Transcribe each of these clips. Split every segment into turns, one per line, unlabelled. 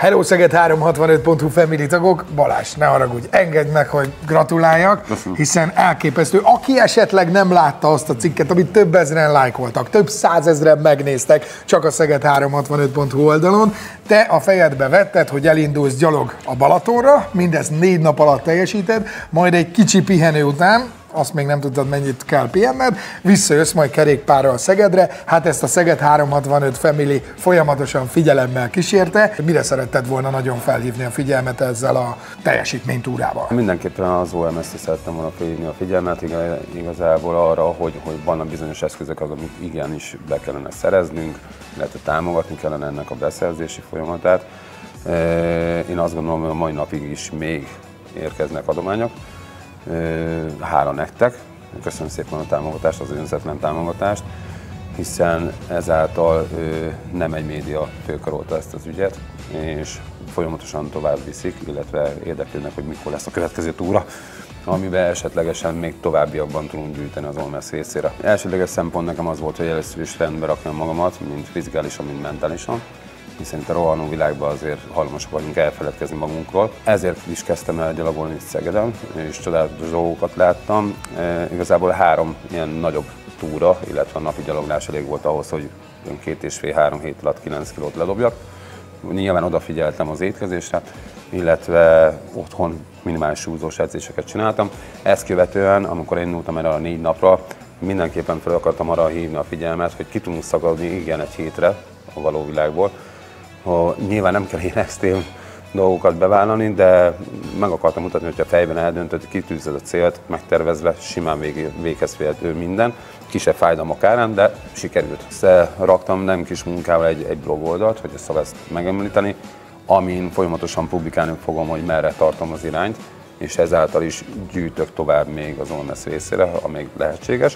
Hello Szeged 365.hu family tagok, Balázs, ne haragudj, engedd meg, hogy gratuláljak, hiszen elképesztő. Aki esetleg nem látta azt a cikket, amit több ezeren lájkoltak, több százezren megnéztek csak a Szeged 365.hu oldalon, te a fejedbe vetted, hogy elindulsz gyalog a Balatonra, mindezt 4 nap alatt teljesíted, majd egy kicsi pihenő után, azt még nem tudtad, mennyit kell pihenned, visszajössz majd kerékpárral Szegedre, hát ezt a Szeged 365 Family folyamatosan figyelemmel kísérte. Mire szeretted volna nagyon felhívni a figyelmet ezzel a teljesítménytúrával?
Mindenképpen az OMS-re szerettem volna felhívni a figyelmet, igazából arra, hogy vannak bizonyos eszközök, amit igenis be kellene szereznünk, illetve támogatni kellene ennek a beszerzési folyamatát. Én azt gondolom, hogy a mai napig is még érkeznek adományok. Hála nektek, köszönöm szépen a támogatást, az önzetlen támogatást, hiszen ezáltal nem egy média fölkarolta ezt az ügyet, és folyamatosan tovább viszik, illetve érdeklődnek, hogy mikor lesz a következő túra, amiben esetlegesen még továbbiakban tudunk gyűjteni az OMS részére. Elsődleges szempont nekem az volt, hogy először is rendbe rakjam magamat, mind fizikálisan, mind mentálisan, hiszen itt a rohanó világban azért hajlamosak vagyunk elfeledkezni magunkról. Ezért is kezdtem el gyalogolni itt Szegeden, és csodálatos dolgokat láttam. Igazából 3 ilyen nagyobb túra, illetve a napi gyaloglás elég volt ahhoz, hogy 2,5-3 hét alatt 9 kilót ledobjak. Nyilván odafigyeltem az étkezésre, illetve otthon minimális súlyzós edzéseket csináltam. Ezt követően, amikor én indultam erre a 4 napra, mindenképpen fel akartam arra hívni a figyelmet, hogy ki tudunk szakadni igen egy hétre a való világból. Nyilván nem kell ilyen extrém dolgokat bevállalni, de meg akartam mutatni, hogy a fejben eldöntöd, kitűzed a célt, megtervezve, simán véghez férhető minden, kisebb fájdalmak árán, de sikerült. Raktam nem kis munkával egy blog oldalt, hogy ezt megemlíteni, amin folyamatosan publikálni fogom, hogy merre tartom az irányt, és ezáltal is gyűjtök tovább még az OMS részére, amíg lehetséges.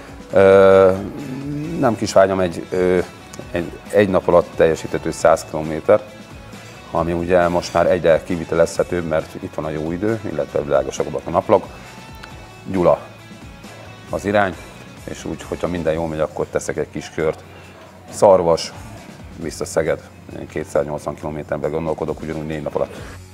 Nem kis vágyam egy nap alatt teljesíthető 100 km, ami ugye most már egyre kivitelezhetőbb, mert itt van a jó idő, illetve világosabbak a naplók. Gyula az irány, és úgy, hogyha minden jól megy, akkor teszek egy kis kört. Szarvas, vissza Szeged, 280 km-ben gondolkodok ugyanúgy 4 nap alatt.